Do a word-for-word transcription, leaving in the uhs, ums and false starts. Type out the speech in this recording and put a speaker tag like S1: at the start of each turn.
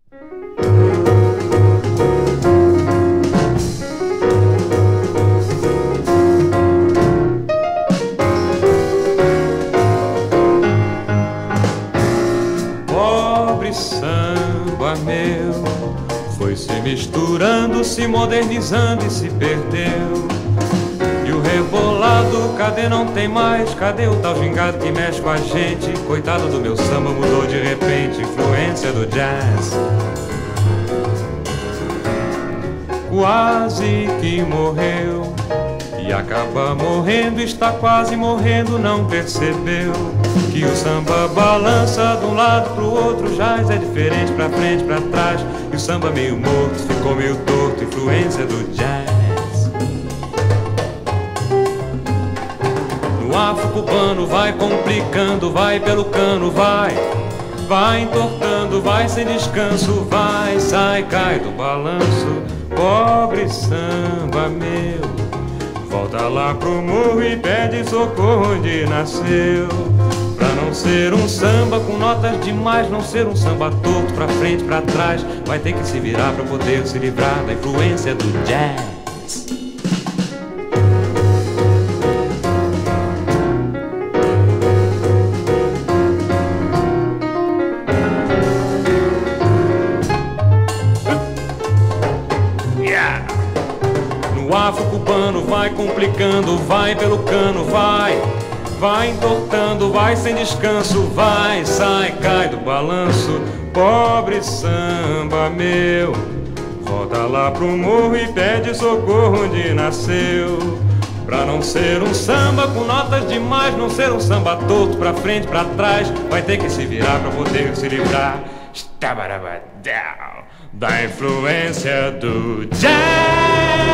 S1: Pobre samba meu, foi se misturando, se modernizando e se perdeu. E o rebolado, cadê não tem mais? Cadê o tal gingado que mexe com a gente? Coitado do meu samba, mudou de repente, influência do jazz. Quase que morreu, e acaba morrendo, está quase morrendo, não percebeu que o samba balança de um lado pro outro, jazz é diferente, pra frente, pra trás. E o samba meio morto, ficou meio torto, influência do jazz. No afro-cubano vai complicando, vai pelo cano, vai. Vai entortando, vai sem descanso, vai, sai, cai do balanço. Pobre samba meu, volta lá pro morro e pede socorro onde nasceu. Pra não ser um samba com notas demais, não ser um samba torto pra frente, pra trás, vai ter que se virar pra poder se livrar da influência do jazz. No afro-cubano vai complicando, vai pelo cano, vai. Vai entortando, vai sem descanso, vai, sai, cai do balanço. Pobre samba meu, volta lá pro morro e pede socorro onde nasceu. Pra não ser um samba com notas demais, não ser um samba torto pra frente, pra trás, vai ter que se virar pra poder se livrar da influência do jazz.